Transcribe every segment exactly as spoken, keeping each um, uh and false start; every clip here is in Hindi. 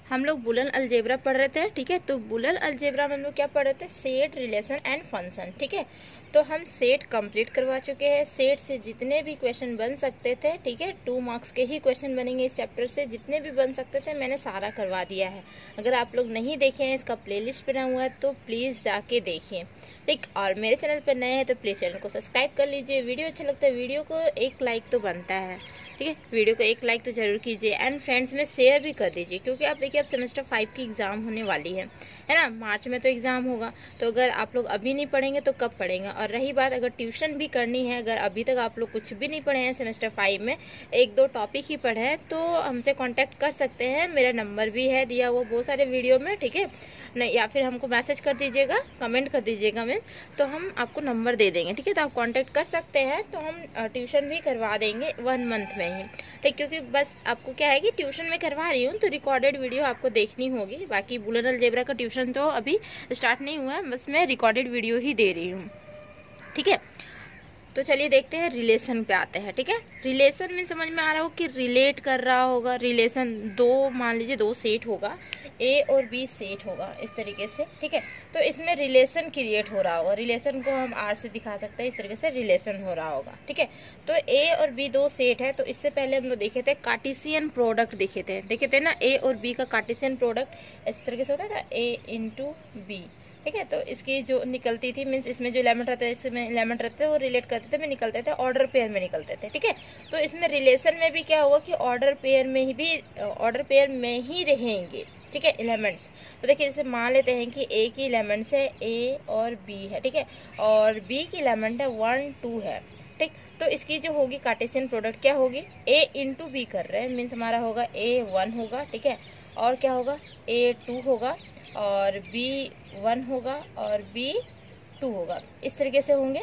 हम लोग बुलियन अलजेब्रा पढ़ रहे थे, ठीक है। तो बुलियन अलजेब्रा में हम लोग क्या पढ़ रहे थे, सेट, रिलेशन एंड फंक्शन, ठीक है। तो हम सेट कंप्लीट करवा चुके हैं। सेट से जितने भी क्वेश्चन बन सकते थे, ठीक है, टू मार्क्स के ही क्वेश्चन बनेंगे इस चैप्टर से, जितने भी बन सकते थे मैंने सारा करवा दिया है। अगर आप लोग नहीं देखे हैं, इसका प्लेलिस्ट बना हुआ है तो प्लीज़ जाके देखिए, ठीक। और मेरे चैनल पर नए हैं तो प्लीज़ चैनल को सब्सक्राइब कर लीजिए। वीडियो अच्छा लगता है वीडियो को एक लाइक तो बनता है, ठीक है, वीडियो को एक लाइक तो जरूर कीजिए एंड फ्रेंड्स में शेयर भी कर दीजिए, क्योंकि आप देखिए अब सेमेस्टर फाइव की एग्ज़ाम होने वाली है है ना। मार्च में तो एग्ज़ाम होगा, तो अगर आप लोग अभी नहीं पढ़ेंगे तो कब पढ़ेंगे। और रही बात अगर ट्यूशन भी करनी है, अगर अभी तक आप लोग कुछ भी नहीं पढ़े हैं सेमेस्टर फाइव में, एक दो टॉपिक ही पढ़े हैं, तो हमसे कॉन्टैक्ट कर सकते हैं। मेरा नंबर भी है दिया हुआ बहुत सारे वीडियो में, ठीक है, नहीं या फिर हमको मैसेज कर दीजिएगा, कमेंट कर दीजिएगा में, तो हम आपको नंबर दे देंगे, ठीक है। तो आप कांटेक्ट कर सकते हैं, तो हम ट्यूशन भी करवा देंगे वन मंथ में ही, ठीक। क्योंकि बस आपको क्या है कि ट्यूशन में करवा रही हूँ तो रिकॉर्डेड वीडियो आपको देखनी होगी। बाकी बुलियन अलजेब्रा का ट्यूशन तो अभी स्टार्ट नहीं हुआ है, बस मैं रिकॉर्डेड वीडियो ही दे रही हूँ, ठीक है। तो चलिए देखते हैं, रिलेशन पे आते हैं, ठीक है। रिलेशन में समझ में आ रहा हो कि रिलेट कर रहा होगा। रिलेशन दो, मान लीजिए दो सेट होगा, ए और बी सेट होगा इस तरीके से, ठीक है। तो इसमें रिलेशन क्रिएट हो रहा होगा, रिलेशन को हम आर से दिखा सकते हैं, इस तरीके से रिलेशन हो रहा होगा, ठीक है। तो ए और बी दो सेट है, तो इससे पहले हम लोग देखे थे कार्टेशियन प्रोडक्ट, देखे थे देखे थे ना, ए और बी का कार्टेशियन प्रोडक्ट इस तरीके से होता था, ए इंटू बी, ठीक है। तो इसकी जो निकलती थी, मीन्स इसमें जो एलिमेंट रहता है, इसमें एलिमेंट रहते थे वो रिलेट करते थे, में निकलते थे, ऑर्डर पेयर में निकलते थे, ठीक है। तो इसमें रिलेशन में भी क्या होगा कि ऑर्डर पेयर में ही भी ऑर्डर पेयर में ही रहेंगे, ठीक है, एलिमेंट्स। तो देखिए जैसे मान लेते हैं कि ए की एलिमेंट्स है ए और बी है, ठीक है, और बी की एलिमेंट है वन टू है, ठीक। तो इसकी जो होगी कार्टेशियन प्रोडक्ट क्या होगी, ए इंटू बी कर रहे हैं, मीन्स हमारा होगा ए वन होगा, ठीक है, और क्या होगा ए टू होगा, और बी वन होगा, और बी टू होगा, इस तरीके से होंगे,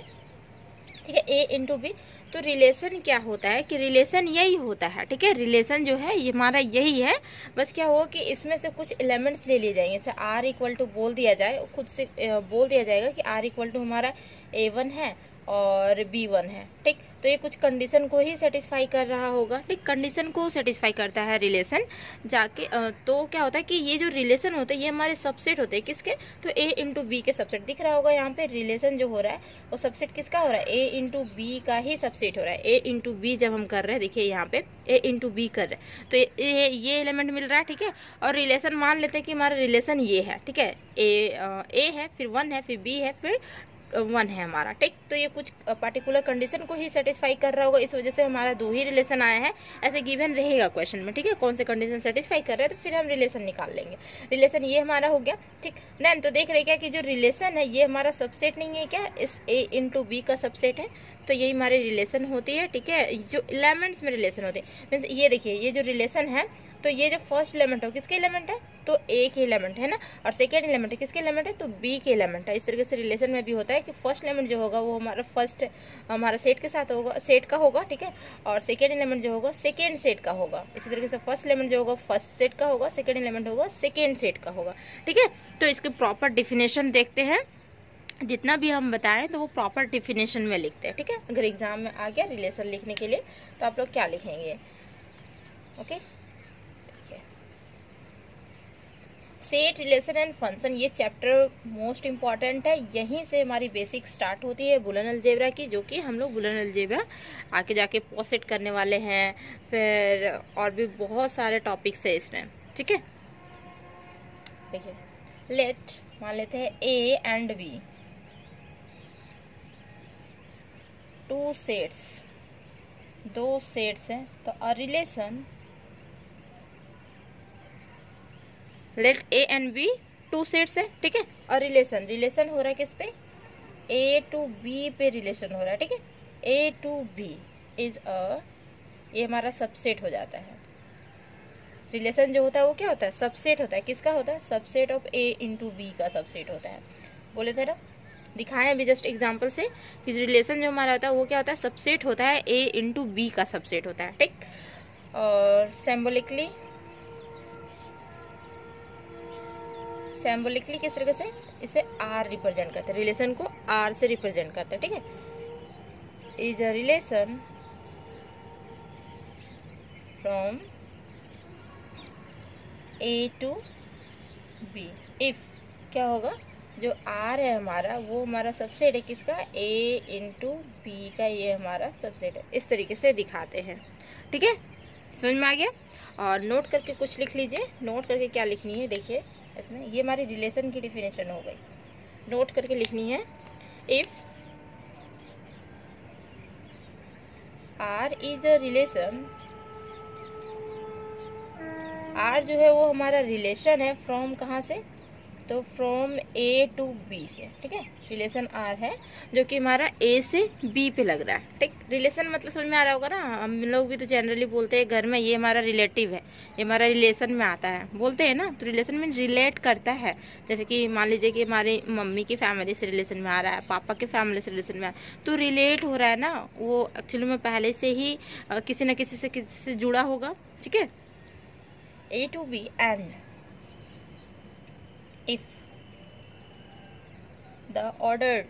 ठीक है, ए इंटू बी। तो रिलेशन क्या होता है कि रिलेशन यही होता है, ठीक है। रिलेशन जो है ये हमारा यही है, बस क्या होगा कि इसमें से कुछ एलिमेंट्स ले लिए जाएंगे। जैसे आर इक्वल टू बोल दिया जाए, खुद से बोल दिया जाएगा कि आर इक्वल टू हमारा ए वन है और बी वन है, ठीक। तो ये कुछ कंडीशन को ही सेटिस्फाई कर रहा होगा, ठीक, कंडीशन को सेटिस्फाई करता है रिलेशन जाके। तो क्या होता है कि ये जो रिलेशन होते हैं ये हमारे सबसेट होते हैं, किसके, तो ए इंटू बी के सबसेट दिख रहा होगा यहाँ पे। रिलेशन जो हो रहा है वो सबसेट किसका हो रहा है, ए इंटू बी का ही सबसेट हो रहा है। ए इंटू बी जब हम कर रहे हैं, देखिए यहाँ पे ए इंटू बी कर रहे हैं, तो ये ये एलिमेंट मिल रहा है, ठीक है। और रिलेशन मान लेते हैं कि हमारा रिलेशन ये है, ठीक है, ए ए है, फिर वन है, फिर बी है, फिर वन है हमारा, ठीक। तो ये कुछ पर्टिकुलर कंडीशन को ही सेटिस्फाई कर रहा होगा, इस वजह से हमारा दो ही रिलेशन आया है, ऐसे गिवन रहेगा क्वेश्चन में, ठीक है। कौन से कंडीशन सेटिस्फाई कर रहे हैं तो फिर हम रिलेशन निकाल लेंगे। रिलेशन ये हमारा हो गया, ठीक। देन तो देख रहे क्या कि जो रिलेशन है ये हमारा सबसेट नहीं है क्या, इस ए इंटू बी का सबसेट है, तो यही हमारी रिलेशन होती है, ठीक है। जो एलिमेंट्स में रिलेशन होते हैं, मीन्स ये देखिए ये जो रिलेशन है, तो ये जो फर्स्ट एलिमेंट हो किसके एलिमेंट है, तो ए के एलिमेंट है ना, और सेकेंड एलिमेंट है किसके एलिमेंट है, तो बी के एलिमेंट है। इस तरीके से रिलेशन में भी होता है कि फर्स्ट एलिमेंट जो होगा वो हमारा फर्स्ट हमारा सेट के साथ होगा, सेट का होगा, ठीक है, और सेकेंड एलिमेंट जो होगा सेकेंड सेट का होगा। इसी तरीके से फर्स्ट एलिमेंट जो होगा फर्स्ट सेट का होगा, सेकेंड एलिमेंट होगा सेकेंड सेट का होगा, ठीक है। तो इसके प्रॉपर डिफिनेशन देखते हैं, जितना भी हम बताएं तो वो प्रॉपर डिफिनेशन में लिखते हैं, ठीक है। अगर एग्जाम में आ गया रिलेशन लिखने के लिए तो आप लोग क्या लिखेंगे, okay. Set, relation and function, ये चैप्टर मोस्ट इम्पॉर्टेंट है, यहीं से हमारी बेसिक स्टार्ट होती है बुलियन अलजेब्रा की, जो कि हम लोग बुलियन अलजेब्रा आके जाके पोसेट करने वाले हैं, फिर और भी बहुत सारे टॉपिक्स है इसमें, ठीक है। देखिए लेट मान लेते हैं A and B two sets, दो सेट्स हैं, तो a relation, let A and B two sets है, ठीक है। और रिलेशन रिलेशन हो रहा है किस पे, ए टू बी पे रिलेशन हो रहा है, ठीक है। A to B is a, ये हमारा सबसेट हो जाता है। रिलेशन जो होता है वो क्या होता है, सबसेट होता है, किसका होता है, subset of A into B का सबसेट होता है। बोले थे ना, दिखाएं अभी जस्ट एग्जाम्पल से कि रिलेशन जो हमारा होता है वो क्या होता है, सबसेट होता है, ए इंटू बी का सबसेट होता है, ठीक। और सिंबॉलिकली सिंबॉलिकली किस तरीके से इसे आर रिप्रेजेंट करते हैं, रिलेशन को आर से रिप्रेजेंट करते हैं, ठीक है। Is a relation from A to B. If क्या होगा, जो आर है हमारा वो हमारा सबसेट है किसका, ए इंटू बी का, ये हमारा सबसेट है। इस तरीके से दिखाते हैं, ठीक है, समझ में आ गया। और नोट करके कुछ लिख लीजिए। नोट करके क्या लिखनी है, देखिए इसमें ये हमारी रिलेशन की डिफिनेशन हो गई। नोट करके लिखनी है, if R is a relation, R जो है वो हमारा रिलेशन है फ्रॉम कहाँ से, तो फ्रॉम ए टू बी से, ठीक है। रिलेशन आर है जो कि हमारा ए से बी पे लग रहा है, ठीक। रिलेशन मतलब समझ में आ रहा होगा ना, हम लोग भी तो जनरली बोलते हैं घर में ये हमारा रिलेटिव है, ये हमारा रिलेशन में आता है, बोलते हैं ना। तो रिलेशन में रिलेट करता है, जैसे कि मान लीजिए कि हमारी मम्मी की फैमिली से रिलेशन में आ रहा है, पापा की फैमिली से रिलेशन में आ रहा है, तो रिलेट हो रहा है ना, वो एक्चुअली में पहले से ही किसी न किसी से किसी से जुड़ा होगा, ठीक है। A to B and if the ordered,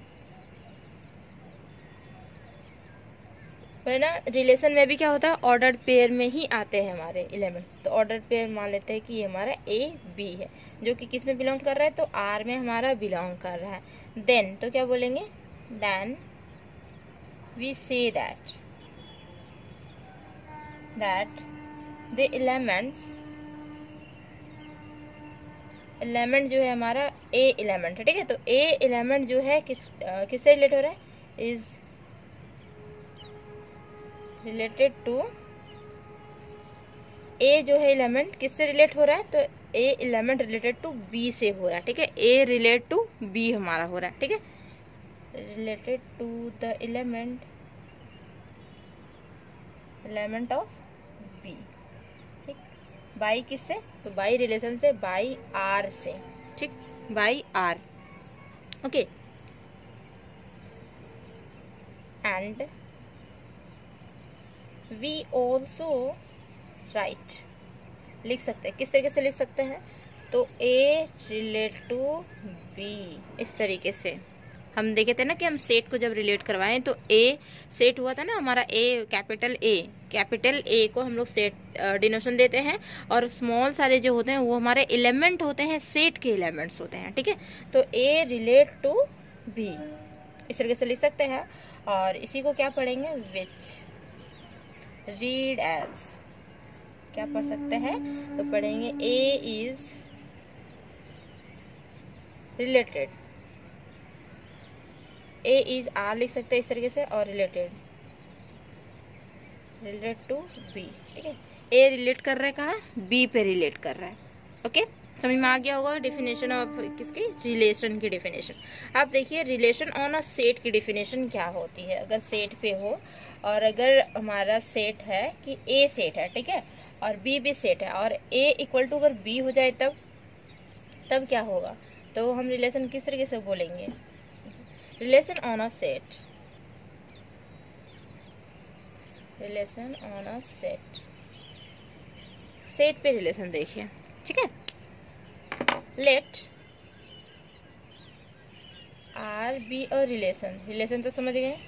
पर ना रिलेशन में भी क्या होता है, ऑर्डर्ड पेयर में ही आते हैं हमारे एलिमेंट्स। तो ऑर्डर्ड पेयर मान लेते हैं कि ये हमारा ए बी है, जो कि किस में बिलोंग कर रहा है, तो आर में हमारा बिलोंग कर रहा है। देन तो क्या बोलेंगे, then we say that that the elements, element जो है हमारा ए एलिमेंट है, ठीक है। तो ए एलिमेंट जो है किस किससे रिलेट हो रहा है, इज रिलेटेड टू, ए जो है एलिमेंट किससे रिलेट हो रहा है, तो A element related to B से हो रहा है, ठीक है। ए रिलेट टू बी हमारा हो रहा है, ठीक है। Related to the element element of B, ठीक। बाई किससे, तो बाई रिलेशन से, बाई आर से, ठीक, by R, okay. And we also write, लिख सकते हैं, किस तरीके से लिख सकते हैं, तो ए रिलेट टू बी, इस तरीके से। हम देखे थे ना कि हम सेट को जब रिलेट करवाएं तो ए सेट हुआ था ना हमारा, ए कैपिटल ए, कैपिटल ए को हम लोग सेट डिनोशन देते हैं, और स्मॉल सारे जो होते हैं वो हमारे एलिमेंट होते हैं, सेट के एलिमेंट्स होते हैं, ठीक है। तो ए रिलेट टू बी, इस तरीके से लिख सकते हैं। और इसी को क्या पढ़ेंगे, विच रीड एज, क्या पढ़ सकते हैं, तो पढ़ेंगे A is related, A is R लिख सकते हैं इस तरीके से, और रिलेटेड रिलेट टू बी, ठीक है। ए रिलेट कर रहा है कहाँ, बी पे रिलेट कर रहा है, ओके। समझ में आ गया होगा डिफिनेशन ऑफ किसकी, रिलेशन की डिफिनेशन। अब देखिए रिलेशन ऑन अ सेट की डिफिनेशन क्या होती है। अगर सेट पे हो, और अगर हमारा सेट है कि ए सेट है, ठीक है, और बी भी सेट है, और ए इक्वल टू अगर बी हो जाए तब तब क्या होगा, तो हम रिलेशन किस तरीके से बोलेंगे, relation on a set, relation on a set, set पे रिलेशन देखिए, ठीक है। Let R be a relation, relation तो समझ गए,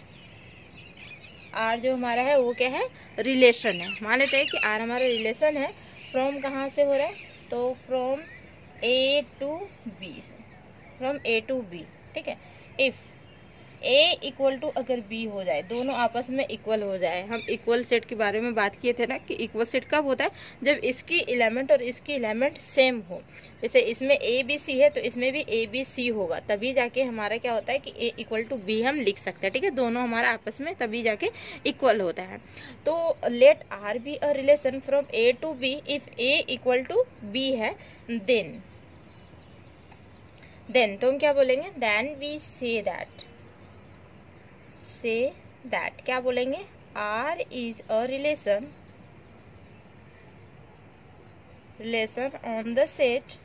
आर जो हमारा है वो क्या है, रिलेशन है। मान लेते हैं कि आर हमारा रिलेशन है, फ्रॉम कहाँ से हो रहा है, तो from A to B, from A to B, ठीक है। इफ ए इक्वल टू अगर बी हो जाए, दोनों आपस में इक्वल हो जाए। हम इक्वल सेट के बारे में बात किए थे ना कि इक्वल सेट कब होता है, जब इसकी एलिमेंट और इसकी एलिमेंट सेम हो। जैसे इसमें ए बी सी है तो इसमें भी ए बी सी होगा, तभी जाके हमारा क्या होता है कि ए इक्वल टू बी हम लिख सकते हैं, ठीक है। दोनों हमारा आपस में तभी जाके इक्वल होता है। तो let R be a relation from A to B, if A equal to B है, देन देन तो हम क्या बोलेंगे, then we say that, say that क्या बोलेंगे, R is a relation, relation on the set,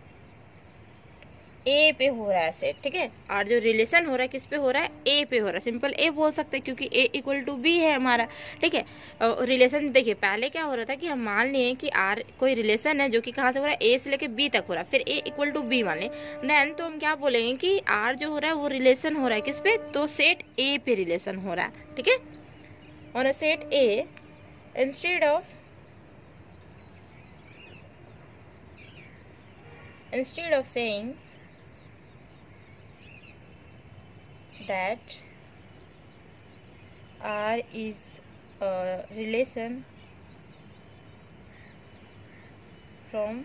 A पे हो रहा है सेट, ठीक है। और जो रिलेशन हो रहा है किस पे हो रहा है, ए पे हो रहा है। सिंपल ए बोल सकते हैं क्योंकि ए इक्वल टू बी है हमारा, ठीक है। रिलेशन देखिए पहले क्या हो रहा था कि हम मान लिए कि आर कोई रिलेशन है जो कि कहाँ से हो रहा है, ए से लेके बी तक हो रहा है, फिर ए इक्वल टू बी मान लें, देन तो हम क्या बोलेंगे कि आर जो हो रहा है वो रिलेशन हो रहा है किस पे, तो सेट ए पे रिलेशन हो रहा है, ठीक है। On a set A, instead of instead of saying that R is a relation from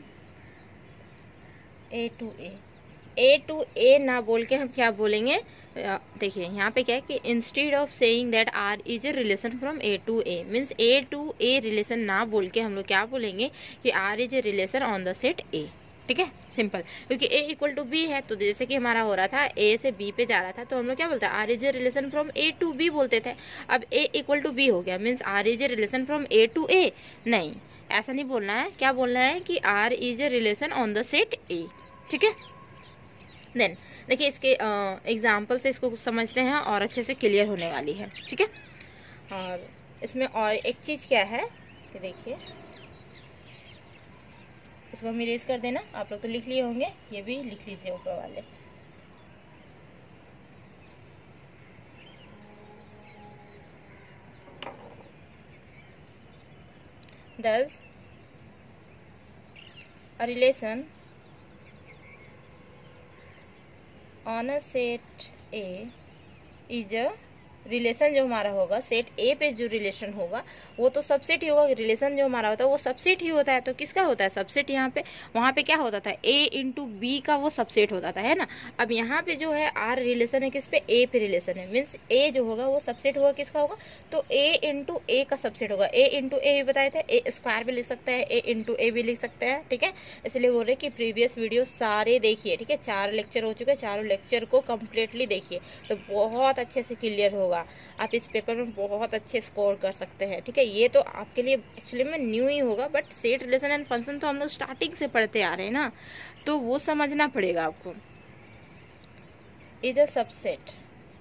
A to A. A to A ना बोल के हम क्या बोलेंगे, देखिए यहाँ पे क्या है कि instead of saying that R is a relation from A to A means A to A relation ना बोल के हम लोग क्या बोलेंगे कि R is a relation on the set A। ठीक है, सिंपल, क्योंकि A इक्वल टू बी है, तो जैसे कि हमारा हो रहा था A से B पे जा रहा था, तो हम लोग क्या बोलते हैं, R is a relation from A to B बोलते थे। अब A इक्वल टू बी हो गया means R is a relation from A to A, नहीं ऐसा नहीं बोलना है, क्या बोलना है कि R is a relation on the set A। ठीक है, देन देखिए इसके एग्जाम्पल uh, से इसको समझते हैं और अच्छे से क्लियर होने वाली है। ठीक है, और इसमें और एक चीज़ क्या है कि देखिए इसको हम इरेज कर देना, आप लोग तो लिख लिए होंगे, ये भी लिख लीजिए ऊपर वाले। Thus, a relation on a set A is a relation जो हमारा होगा सेट ए पे जो रिलेशन होगा वो तो सबसेट ही होगा। रिलेशन जो हमारा होता है वो सबसेट ही होता है, तो किसका होता है सबसेट, यहाँ पे वहाँ पे क्या होता था ए इंटू बी का वो सबसेट होता था, है ना। अब यहाँ पे जो है आर रिलेशन है किस पे, ए पे रिलेशन है, मीन्स ए जो होगा वो सबसेट होगा किसका होगा, तो ए इंटू ए का सबसेट होगा। ए इंटू ए भी बताए थे, ए स्क्वायर भी लिख सकते हैं, ए इंटू ए भी लिख सकते हैं। ठीक है, इसलिए बोल रहे कि प्रीवियस वीडियो सारे देखिए। ठीक है, चार लेक्चर हो चुके हैं, चारों लेक्चर को कम्प्लीटली देखिए तो बहुत अच्छे से क्लियर होगा, आप इस पेपर में बहुत अच्छे स्कोर कर सकते हैं। ठीक है, ये तो आपके लिए एक्चुअली में न्यू ही होगा, but set relation and function तो हम लोग स्टार्टिंग से पढ़ते आ रहे हैं ना, तो वो समझना पड़ेगा आपको। Is a subset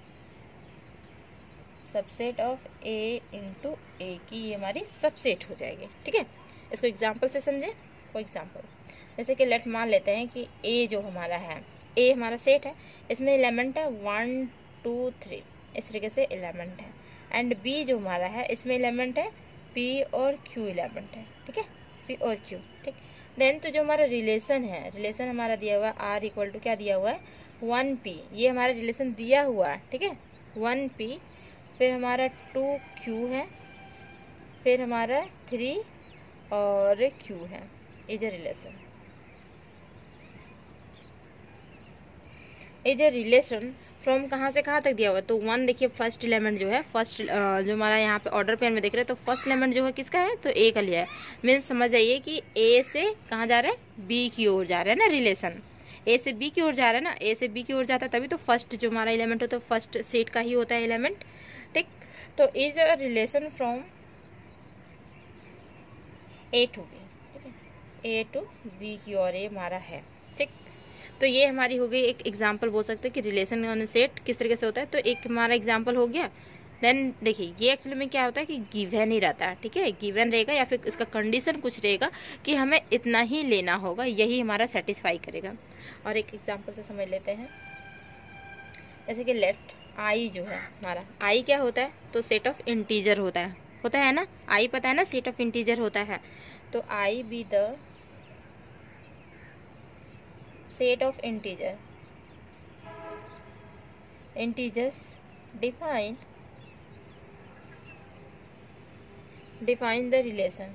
subset of A into A की ये हमारी सबसेट हो जाएगी। ठीक है, इसको एग्जाम्पल से समझे। फॉर एग्जाम्पल जैसे कि लेट मान लेते हैं कि ए जो हमारा है, ए हमारा सेट है, इसमें एलिमेंट है वन टू थ्री, इस तरीके से एलिमेंट है। एंड बी जो हमारा है इसमें एलिमेंट है पी और क्यू एलिमेंट है। ठीक है, पी और क्यू। ठीक, देन तो जो हमारा रिलेशन है, रिलेशन हमारा दिया हुआ है आर इक्वल टू क्या दिया हुआ है, वन पी, ये हमारा रिलेशन दिया हुआ है। ठीक है, वन पी, फिर हमारा टू क्यू है, फिर हमारा थ्री और क्यू है, is a relation. Is a relation from कहाँ से कहाँ तक दिया हुआ है, तो वन देखिए फर्स्ट एलिमेंट जो है, फर्स्ट जो हमारा यहाँ पे ऑर्डर पेयर में देख रहे हैं, तो फर्स्ट एलिमेंट जो है किसका है, तो ए का लिया है। मीन्स समझ जाइए कि ए से कहाँ जा रहा है, बी की ओर जा रहा है ना, रिलेशन ए से बी की ओर जा रहा है ना, ए से बी की ओर जाता है तभी तो फर्स्ट जो हमारा एलिमेंट होता है फर्स्ट सेट का ही होता है एलिमेंट। ठीक, तो is a relation from A to B, ठीक है, ए टू बी की ओर ये हमारा है। ठीक, तो ये हमारी हो गई एक एग्जांपल, बोल सकते हैं कि रिलेशन ऑन सेट किस तरीके से होता है, तो एक हमारा एग्जांपल हो गया। देन देखिए ये एक्चुअली में क्या होता है कि गिवन ही रहता है। ठीक है, गिवन रहेगा या फिर इसका कंडीशन कुछ रहेगा कि हमें इतना ही लेना होगा, यही हमारा सेटिस्फाई करेगा। और एक एग्जांपल से समझ लेते हैं, जैसे कि लेट आई जो है हमारा, आई क्या होता है, तो सेट ऑफ इंटीजर होता है, होता है ना, आई पता है ना, सेट ऑफ इंटीजर होता है। तो I be the set of integer integers define define the relation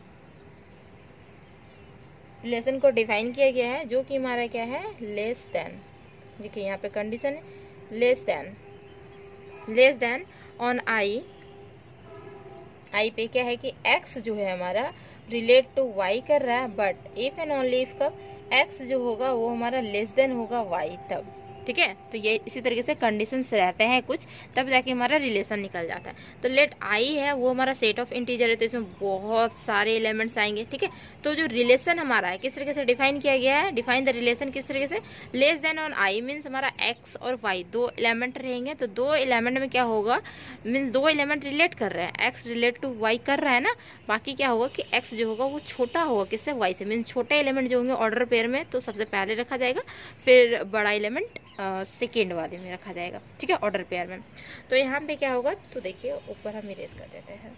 relation को डिफाइन किया गया है जो कि हमारा क्या है, लेस देन। देखिए यहाँ पे कंडीशन है less than, less than on I, I पे क्या है कि x जो है हमारा रिलेट टू y कर रहा है, but if and only if कब x जो होगा वो हमारा लेस देन होगा y तब। ठीक है, तो ये इसी तरीके से कंडीशंस रहते हैं कुछ, तब जाके हमारा रिलेशन निकल जाता है। तो लेट आई है वो हमारा सेट ऑफ इंटीजर है, तो इसमें बहुत सारे एलिमेंट्स आएंगे। ठीक है, तो जो रिलेशन हमारा है किस तरीके से डिफाइन किया गया है, डिफाइन द रिलेशन किस तरीके से, less than on I means हमारा एक्स और वाई दो एलिमेंट रहेंगे, तो दो एलिमेंट में क्या होगा, मीन्स दो एलिमेंट रिलेट कर रहे हैं, एक्स रिलेट टू वाई कर रहा है ना, बाकी क्या होगा कि एक्स जो होगा वो छोटा होगा किससे, वाई से, मीन्स छोटे एलिमेंट जो होंगे ऑर्डर पेयर में तो सबसे पहले रखा जाएगा, फिर बड़ा एलिमेंट सेकेंड uh, वाले में रखा जाएगा। ठीक है, ऑर्डर पेयर में। तो यहाँ पे क्या होगा, तो देखिए ऊपर हम इरेज कर देते हैं,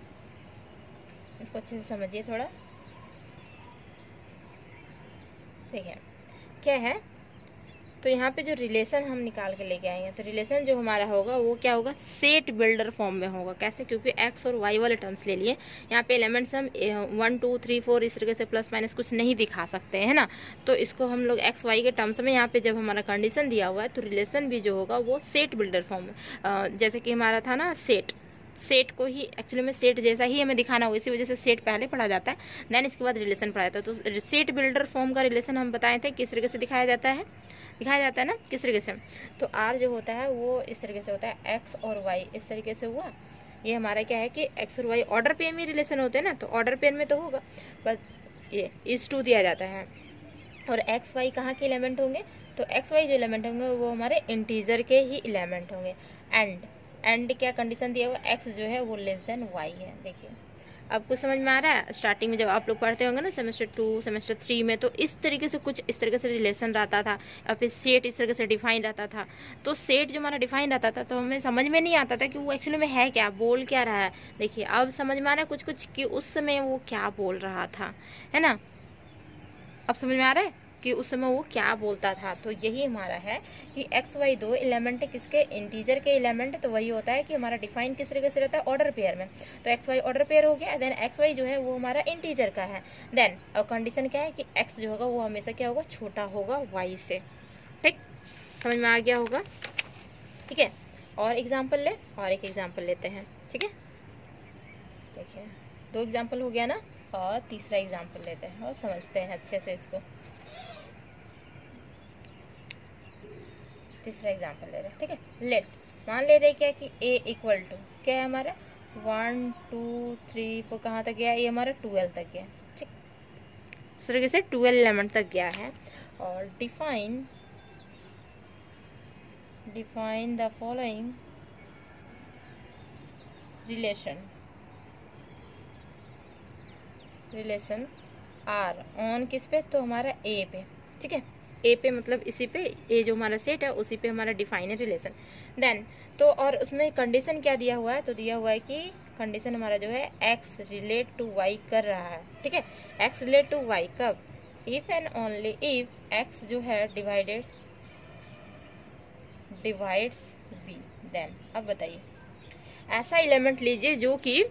इसको अच्छे से समझिए थोड़ा। देखिए क्या है, तो यहाँ पे जो रिलेशन हम निकाल के लेके आएंगे, तो रिलेशन जो हमारा होगा वो क्या होगा, सेट बिल्डर फॉर्म में होगा। कैसे, क्योंकि एक्स और वाई वाले टर्म्स ले लिए, यहाँ पे एलिमेंट्स हम वन टू थ्री फोर इस तरीके से प्लस माइनस कुछ नहीं दिखा सकते हैं ना, तो इसको हम लोग एक्स वाई के टर्म्स में यहाँ पे जब हमारा कंडीशन दिया हुआ है तो रिलेशन भी जो होगा वो सेट बिल्डर फॉर्म में, जैसे कि हमारा था ना सेट, सेट को ही एक्चुअली में सेट जैसा ही हमें दिखाना होगा, इसी वजह से सेट पहले पढ़ा जाता है, देन इसके बाद रिलेशन पढ़ा जाता है। तो सेट बिल्डर फॉर्म का रिलेशन हम बताए थे किस तरीके से दिखाया जाता है, दिखाया जाता है ना किस तरीके से, तो आर जो होता है वो इस तरीके से होता है, एक्स और वाई इस तरीके से हुआ, ये हमारा क्या है कि एक्स और वाई ऑर्डर पेयर में रिलेशन होते हैं ना, तो ऑर्डर पेयर में तो होगा, बस ये इस टू दिया जाता है। और एक्स वाई कहाँ के एलिमेंट होंगे, तो एक्स वाई जो एलिमेंट होंगे वो हमारे इंटीजर के ही एलिमेंट होंगे। एंड एंड क्या कंडीशन दिया हुआ, एक्स जो है वो लेस देन वाई है। देखिए अब कुछ समझ में आ रहा है, स्टार्टिंग में जब आप लोग पढ़ते होंगे ना सेमेस्टर टू सेमेस्टर थ्री में, तो इस तरीके से कुछ इस तरीके से रिलेशन रहता था, और फिर सेट इस तरीके से डिफाइन रहता था। तो सेट जो हमारा डिफाइन रहता था तो हमें समझ में नहीं आता था कि वो एक्चुअली में है क्या, बोल क्या रहा है। देखिए अब समझ में आ रहा है कुछ कुछ कि उस समय वो क्या बोल रहा था, है ना, अब समझ में आ रहा है कि उस समय वो क्या बोलता था। तो यही हमारा है कि एक्स वाई दो एलिमेंट है किसके, इंटीजर के एलिमेंट है, तो वही होता है कि हमारा डिफाइन किस तरीके से रहता है, ऑर्डर पेयर में। तो एक्स वाई ऑर्डर पेयर हो गया, देन एक्स वाई जो है वो हमारा इंटीजर का है, देन और कंडीशन क्या है कि एक्स जो होगा वो हमेशा क्या होगा, छोटा होगा वाई से। ठीक, समझ में आ गया होगा, ठीक है। और एग्जाम्पल ले, और एक एग्जाम्पल लेते हैं, ठीक है। देखिए दो एग्जाम्पल हो गया ना, और तीसरा एग्जाम्पल लेते हैं और समझते हैं अच्छे से इसको। तीसरा एग्जाम्पल ले रहे हैं, ठीक है। लेट मान ले रहे क्या कि a इक्वल टू क्या है हमारा, वन टू थ्री फोर कहाँ तक गया, ये हमारा ट्वेल्व तक गया, ठीक, इस तरीके से ट्वेल्व एलिमेंट तक गया है। और define define the following relation relation R on किस पे, तो हमारा ए पे, ठीक है, ए पे मतलब इसी पे, ए जो हमारा सेट है उसी पे हमारा डिफाइन है रिलेशन। देन तो और उसमें कंडीशन क्या दिया हुआ है, तो दिया हुआ है कि कंडीशन हमारा जो है एक्स रिलेट टू वाई कर रहा है, ठीक है। एक्स रिलेट टू वाई कब, if and only if X जो है डिवाइडेड डिवाइड्स बी, देन अब बताइए ऐसा एलिमेंट लीजिए जो कि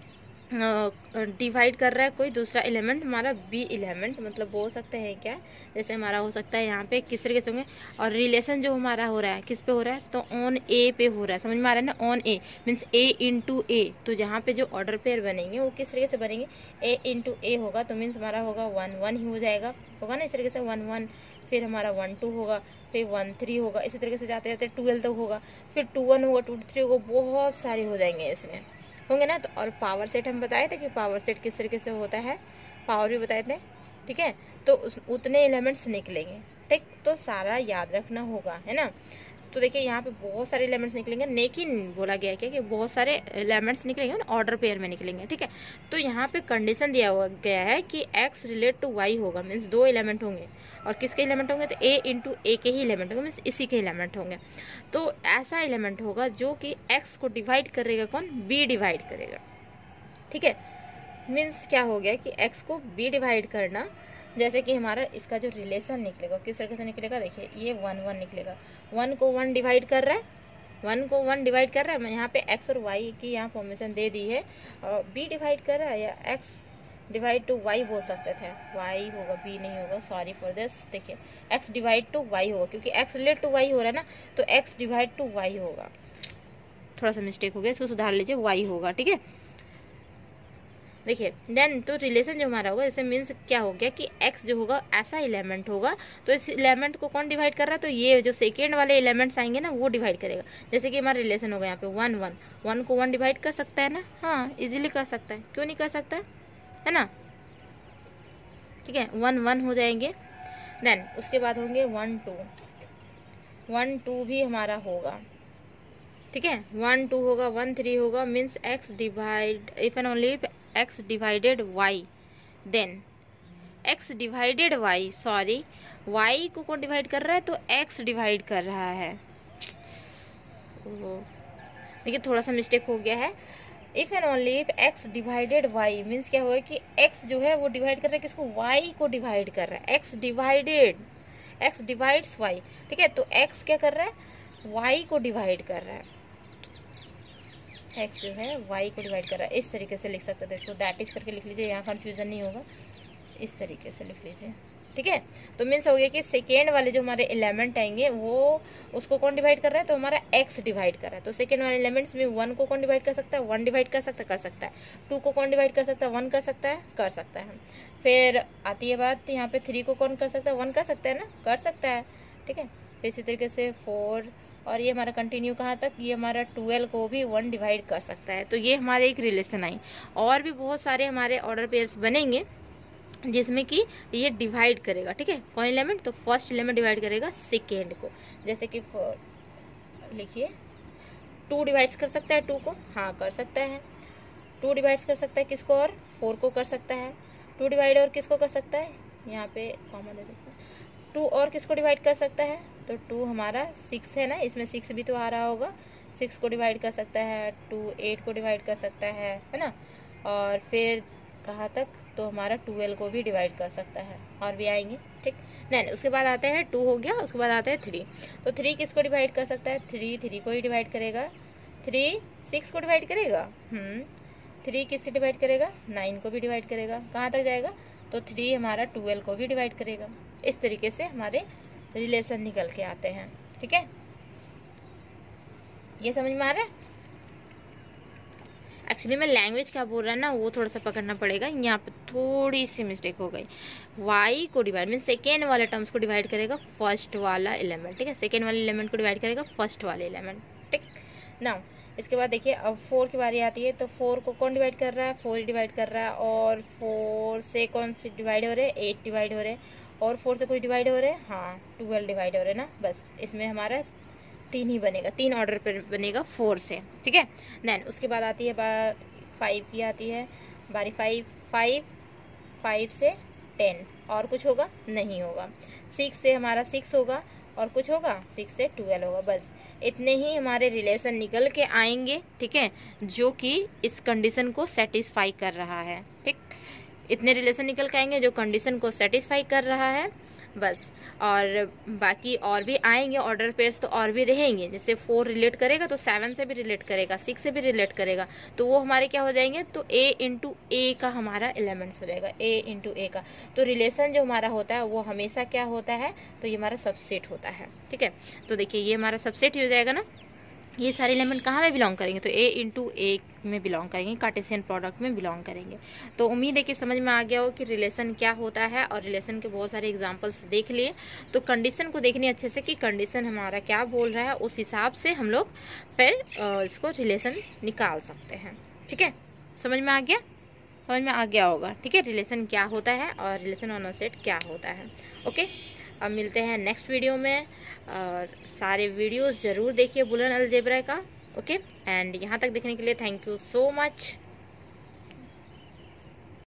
डिवाइड कर रहा है कोई दूसरा एलिमेंट, हमारा बी एलिमेंट, मतलब बोल सकते हैं क्या, जैसे हमारा हो सकता है यहाँ पे किस तरीके से होंगे, और रिलेशन जो हमारा हो रहा है किस पे हो रहा है, तो ऑन ए पे हो रहा है, समझ में आ रहा है ना, on A means A into A, तो जहाँ पे जो ऑर्डर पेयर बनेंगे वो किस तरीके से बनेंगे, ए इंटू ए होगा, तो मीन्स हमारा होगा वन वन ही हो जाएगा, होगा ना इस तरीके से वन वन, फिर हमारा वन टू होगा, फिर वन थ्री होगा, इसी तरीके से जाते जाते ट्वेल्व तक होगा, फिर टू वन होगा, टू थ्री होगा, बहुत सारे हो जाएंगे इसमें, होंगे ना। तो और पावर सेट हम बताए थे कि पावर सेट किस तरीके से होता है, पावर भी बताए थे, ठीक है। तो उस, उतने एलिमेंट्स निकलेंगे, ठीक, तो सारा याद रखना होगा, है ना। तो देखिए यहाँ पे बहुत सारे एलिमेंट्स निकलेंगे, लेकिन बोला गया है क्या कि बहुत सारे एलिमेंट्स निकलेंगे ना, ऑर्डर पेयर में निकलेंगे, ठीक है। तो यहाँ पे कंडीशन दिया हुआ गया है कि एक्स रिलेट टू वाई होगा, मीन्स दो एलिमेंट होंगे, और किसके एलिमेंट होंगे, तो ए इंटू ए के ही एलिमेंट होंगे, मीन्स इसी के एलिमेंट होंगे। तो ऐसा एलिमेंट होगा जो कि एक्स को डिवाइड करेगा, कौन, बी डिवाइड करेगा, ठीक है। मीन्स क्या हो गया कि एक्स को बी डिवाइड करना, जैसे कि हमारा इसका जो रिलेशन निकलेगा किस तरीके से निकलेगा, देखिए ये वन वन निकलेगा, वन को वन डिवाइड कर रहा है, वन को वन डिवाइड कर रहा है, यहाँ पे एक्स और वाई की यहाँ फॉर्मेशन दे दी है, और बी डिवाइड कर रहा है, या एक्स डिवाइड टू वाई बोल सकते थे, वाई होगा बी नहीं होगा, सॉरी फॉर दिस। देखिए एक्स डिवाइड टू वाई होगा, क्योंकि एक्स रिलेट टू वाई हो रहा है ना, तो एक्स डिवाइड टू वाई होगा, थोड़ा सा मिस्टेक हो गया, इसको सुधार लीजिए, वाई होगा, ठीक है। देखिए देन तो रिलेशन जो हमारा होगा, जैसे मीन्स क्या हो गया कि x जो होगा ऐसा एलिमेंट होगा, तो इस एलिमेंट को कौन डिवाइड कर रहा है, तो ये जो सेकेंड वाले एलिमेंट्स आएंगे ना वो डिवाइड करेगा। जैसे कि हमारा रिलेशन होगा यहाँ पे वन वन, वन को वन डिवाइड कर सकता है ना, हाँ इजीली कर सकता है, क्यों नहीं कर सकता है ना, ठीक है, वन वन हो जाएंगे। देन उसके बाद होंगे वन टू, वन टू भी हमारा होगा, ठीक है, वन टू होगा, वन थ्री होगा, means X divide if and only x divided y, then x divided y, sorry y को कौन डिवाइड कर रहा है, तो x डिवाइड कर रहा है, देखिए थोड़ा सा मिस्टेक हो गया है, if and only if X divided Y, means क्या होगा कि एक्स जो है वो डिवाइड कर रहा है किसको, वाई को डिवाइड कर रहा है। X divided, X divides Y, ठीक है। तो एक्स क्या कर रहा है, वाई को डिवाइड कर रहा है, एक्स जो है वाई को डिवाइड कर रहा है। इस तरीके से लिख सकते थे इसको, दैट इज करके लिख लीजिए, यहाँ कंफ्यूजन नहीं होगा, इस तरीके से लिख लीजिए, ठीक है। तो मीन्स हो गया कि सेकेंड वाले जो हमारे एलिमेंट आएंगे वो उसको कौन डिवाइड कर रहा है, तो हमारा एक्स डिवाइड कर रहा है। तो सेकेंड वाले एलिमेंट्स में वन को कौन डिवाइड कर सकता है, वन डिवाइड कर सकता है, कर सकता है। टू को कौन डिवाइड कर सकता है, वन कर सकता है, कर सकता है। फिर आती है बात यहाँ पे, थ्री को कौन कर सकता है, वन कर सकता है ना, कर सकता है, ठीक है। फिर इसी तरीके से फोर, और ये हमारा कंटिन्यू कहाँ तक, ये हमारा ट्वेल्व को भी वन डिवाइड कर सकता है। तो ये हमारे एक रिलेशन आई। और भी बहुत सारे हमारे ऑर्डर पेयर्स बनेंगे जिसमें कि ये डिवाइड करेगा, ठीक है। कौन एलिमेंट, तो फर्स्ट एलिमेंट डिवाइड करेगा सेकेंड को। जैसे कि लिखिए, टू डिवाइड कर सकता है टू को, हाँ कर सकता है। टू डिवाइड कर सकता है किसको, और फोर को कर सकता है। टू डिवाइड और किसको कर सकता है, यहाँ पे कॉमा दे देते हैं, टू और किसको डिवाइड कर सकता है, तो टू हमारा सिक्स है ना, इसमें सिक्स भी तो आ रहा होगा, सिक्स को डिवाइड कर सकता है। टू एट को डिवाइड कर सकता है है ना। और फिर कहाँ तक, तो हमारा ट्वेल्व को भी डिवाइड कर सकता है, और भी आएंगे, ठीक। नहीं, उसके बाद आता है टू हो गया, उसके बाद आता है थ्री। तो थ्री किसको डिवाइड कर सकता है, थ्री थ्री को ही डिवाइड करेगा। थ्री सिक्स को डिवाइड करेगा, हम्म थ्री किससे डिवाइड करेगा, नाइन को भी डिवाइड करेगा। कहाँ तक जाएगा, तो थ्री हमारा ट्वेल्व को भी डिवाइड करेगा। इस तरीके से हमारे रिलेशन निकल के आते हैं, ठीक है। ये समझ में आ रहा है। एक्चुअली मैं लैंग्वेज क्या बोल रहा है ना, वो थोड़ा सा पकड़ना पड़ेगा, यहाँ पे थोड़ी सी मिस्टेक हो गई। वाई को डिवाइड मीन सेकेंड वाले टर्म्स को डिवाइड करेगा फर्स्ट वाला एलिमेंट, ठीक है। सेकेंड वाले एलिमेंट को डिवाइड करेगा फर्स्ट वाले एलिमेंट, ठीक ना। इसके बाद देखिए, अब फोर की बारी आती है। तो फोर को कौन डिवाइड कर रहा है, फोर ही डिवाइड कर रहा है। और फोर से कौन से डिवाइड हो रहे हैं, एट डिवाइड हो रहे हैं। और फोर से कुछ डिवाइड हो रहे हैं, हाँ ट्वेल्व डिवाइड हो रहे हैं ना। बस इसमें हमारा तीन ही बनेगा, तीन ऑर्डर पर बनेगा फोर से, ठीक है। देन उसके बाद आती है फाइव की आती है बारी। फाइव फाइव फाइव से टेन, और कुछ होगा, नहीं होगा। सिक्स से हमारा सिक्स होगा, और कुछ होगा, सिक्स से ट्वेल्व होगा। बस इतने ही हमारे रिलेशन निकल के आएंगे, ठीक है, जो कि इस कंडीशन को सेटिस्फाई कर रहा है, ठीक। इतने रिलेशन निकल के आएंगे जो कंडीशन को सेटिस्फाई कर रहा है, बस। और बाकी और भी आएंगे ऑर्डर पेयर्स, तो और भी रहेंगे। जैसे फोर रिलेट करेगा तो सेवन से भी रिलेट करेगा, सिक्स से भी रिलेट करेगा, तो वो हमारे क्या हो जाएंगे, तो ए इंटू ए का हमारा एलिमेंट्स हो जाएगा, ए इंटू ए का। तो रिलेशन जो हमारा होता है वो हमेशा क्या होता है, तो ये हमारा सबसेट होता है, ठीक है। तो देखिए ये हमारा सबसेट हो जाएगा ना। ये सारे एलिमेंट कहाँ में बिलोंग करेंगे, तो ए इंटू ए में बिलोंग करेंगे, कार्टेशियन प्रोडक्ट में बिलोंग करेंगे। तो उम्मीद है कि समझ में आ गया हो कि रिलेशन क्या होता है, और रिलेशन के बहुत सारे एग्जांपल्स देख लिए। तो कंडीशन को देखनी अच्छे से कि कंडीशन हमारा क्या बोल रहा है, उस हिसाब से हम लोग फिर इसको रिलेशन निकाल सकते हैं, ठीक है। समझ में आ गया, समझ में आ गया होगा, ठीक है। रिलेशन क्या होता है और रिलेशन ऑन अ सेट क्या होता है, ओके। अब मिलते हैं नेक्स्ट वीडियो में, और सारे वीडियोस ज़रूर देखिए बुलियन अलजेब्रा का, ओके। एंड यहाँ तक देखने के लिए थैंक यू सो मच।